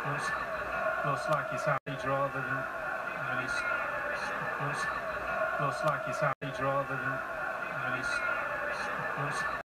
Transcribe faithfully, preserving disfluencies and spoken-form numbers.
looks, looks like he's happy rather than when he's looks, looks like he's happy rather than when he's looks.